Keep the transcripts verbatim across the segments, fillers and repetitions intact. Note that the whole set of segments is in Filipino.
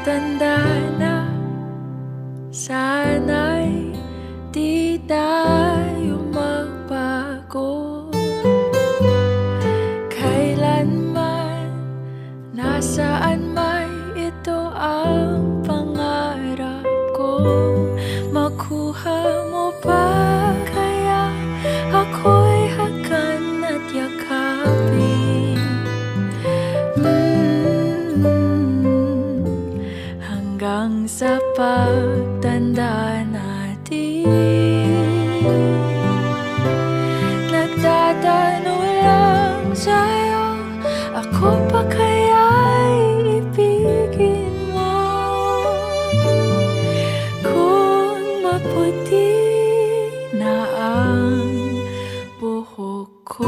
pagtanda na, sana'y di tayo magbago. Kailanman, nasaan may ito ang pangarap ko. Makuha mo ba kaya ako'y hakan at yakapin? mm, Hanggang sa pagtanda natin, nagtatanong lang sa'yo, ako pa kaya'y ibigin mo? Kung maputi na ang buhok ko,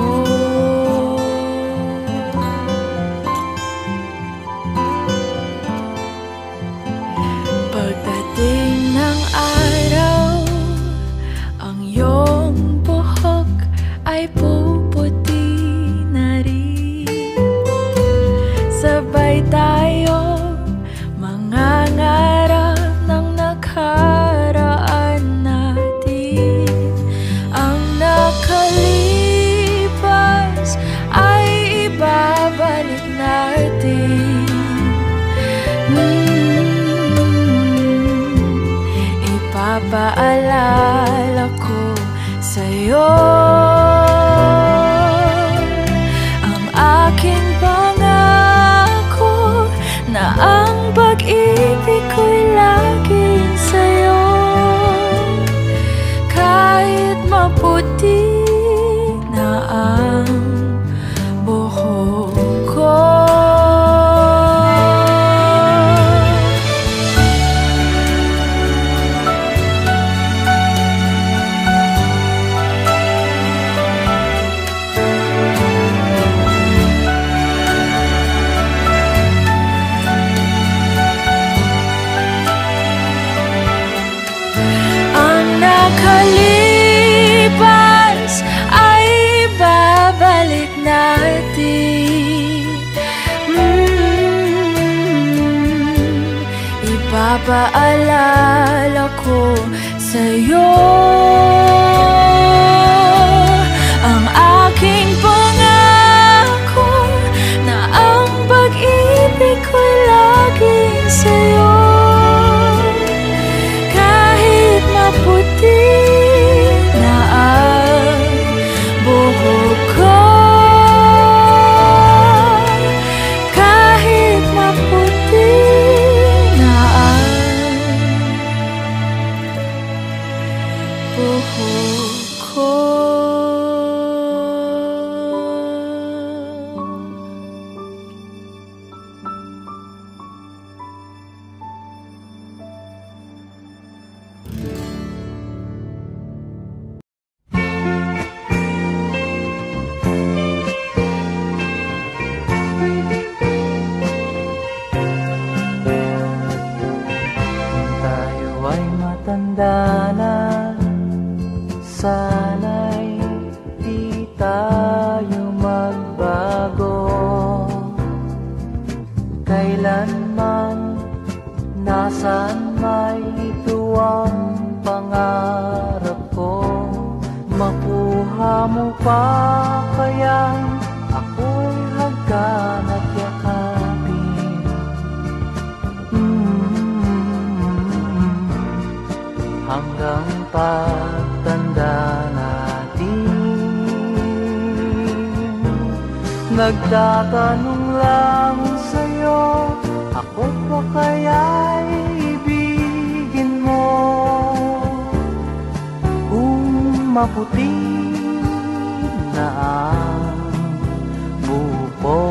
pagdating ng araw, ang iyong buhok ay puputi na rin. Sabay tayo mangangarap ng nakaraan natin. Ang nakalipas ay ibabalik natin. mm, Ipapaalala ko sa'yo ang aking pangako na ang pag-ibig ko'y laging sa'yo. Kahit maputi na ang buhok ko, nakalipas ay babalik natin. mm, Ipapaalala ko sa'yo ang aking pangako na ang pag-ibig ko'y laging sa'yo. Kahit maputi na ang buhok ko, kahit maputi na ang buhok ko. Tayo ay matanda na, sana'y di tayo magbago. Kailanman, nasaan may ito ang pangarap ko. Makuha mo pa kaya ako'y hagkan at yakapin. Hanggang pagtanda natin, nagtatanong lang sa'yo, ako pa kaya'y ibigin mo? Kung maputi na ang buhok.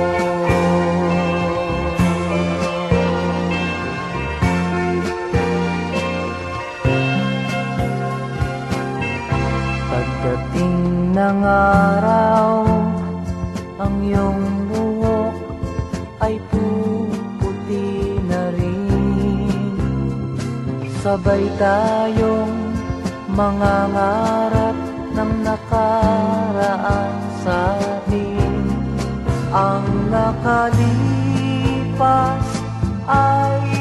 Pagdating ng araw, ang iyong buhok ay puputi na rin. Sabay tayong mangangarap ng nakaraan sa atin. Ang nakalipas ay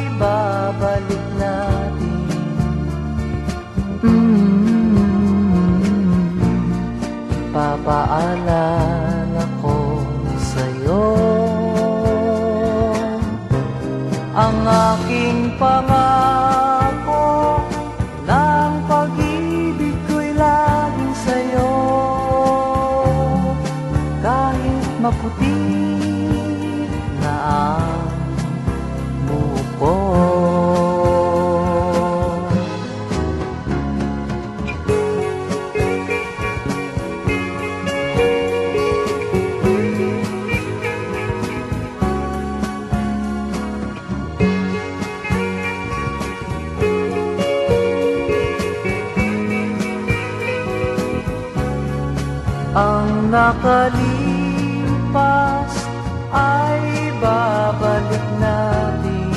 nakalipas ay babalik natin.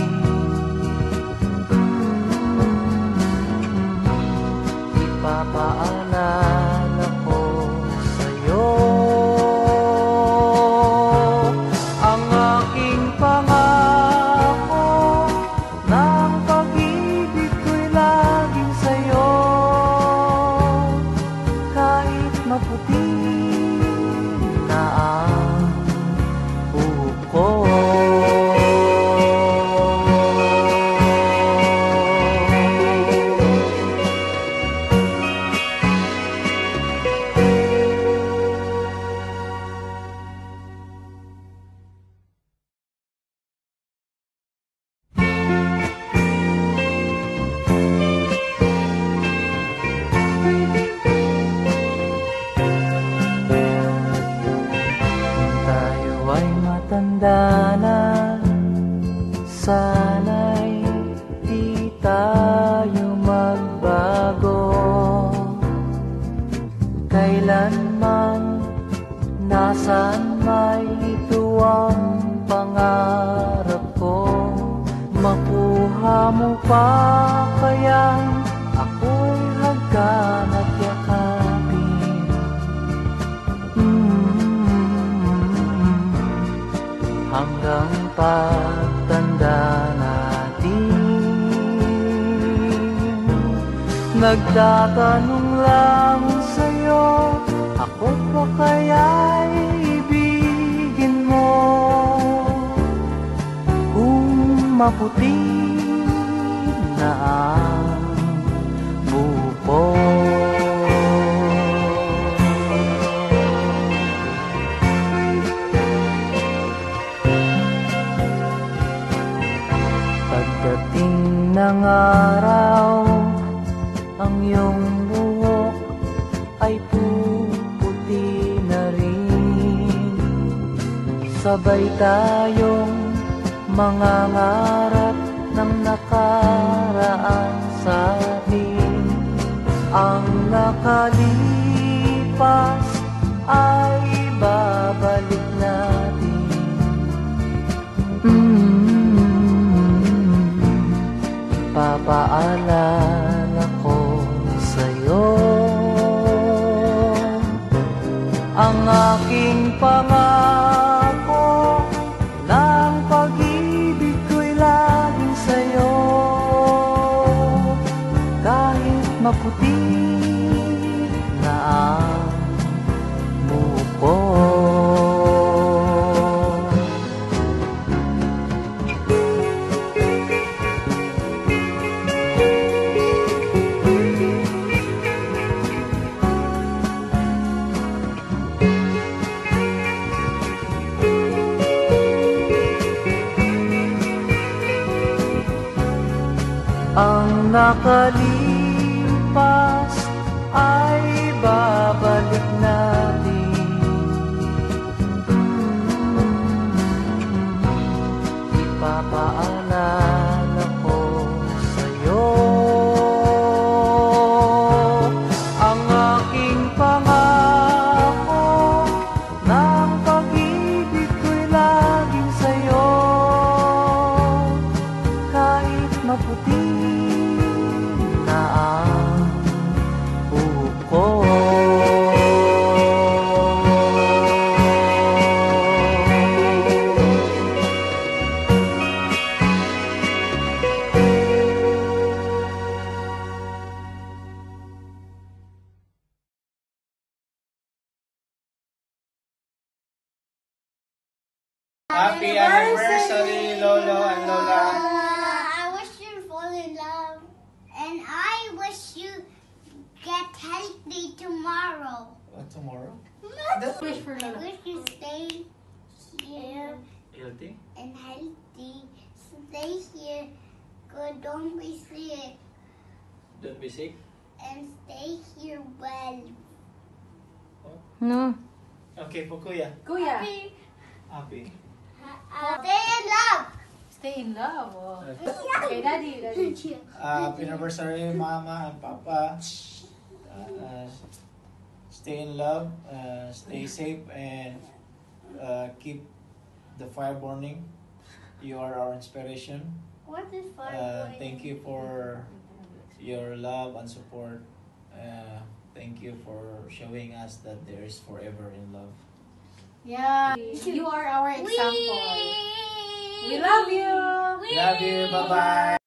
Ipapaalala ko sa'yo ang aking pangako ng pag-ibig ko'y laging sa'yo. Kahit maputi na ang buhok ko. Tayo ay matanda na, sana'y di tayo magbago. Kailanman, nasaan may ito ang pangarap ko. Makuha mo pa kayang ako'y hagkan at yakapin. Mm-hmm. Hanggang pagtanda natin, nagtatanong lang sa'yo, ako pa kaya'y ibigin mo? Kung maputi na ang buhok ko. Pagdating ng araw, ang iyong buhok ay puputi na rin. Sabay tayong mangangarap ng nakaraan sa atin. Ang nakalipas ay babalik natin. Mm-hmm. Papaalala ko sa'yo ang aking pangako ng pag-ibig ko'y laging sa'yo. Kahit maputi na ang buhok ko. Ang nakalipas ay babalik natin. Mm-hmm. Ipapaalala ko sa'yo ang aking pangako ng pag-ibig ko'y laging sa'yo. Kahit maputi na ang buhok ko. Happy anniversary, Lolo and Lola. I wish you fall in love, and I wish you get healthy tomorrow. What, tomorrow? Wish for love. I wish you stay here Healthy? and healthy. Stay here. Good. Don't be sick. Don't be sick? And stay here well. No. Okay, po kuya. Kuya. Happy. Happy. Uh, stay in love. Stay in love. Oh. Okay, Daddy. Daddy. Uh, happy anniversary, Mama and Papa. Uh, stay in love, uh, stay safe, and uh, keep the fire burning. You are our inspiration. What is fire Uh, burning? thank you for your love and support. Uh, thank you for showing us that there is forever in love. Yeah. You are our example. We, We love you. We Love you. Bye bye.